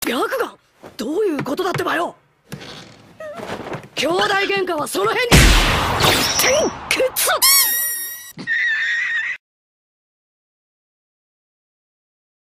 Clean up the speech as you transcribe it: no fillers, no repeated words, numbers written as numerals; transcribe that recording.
白眼。どういうことだってばよ。兄弟喧嘩はその辺に。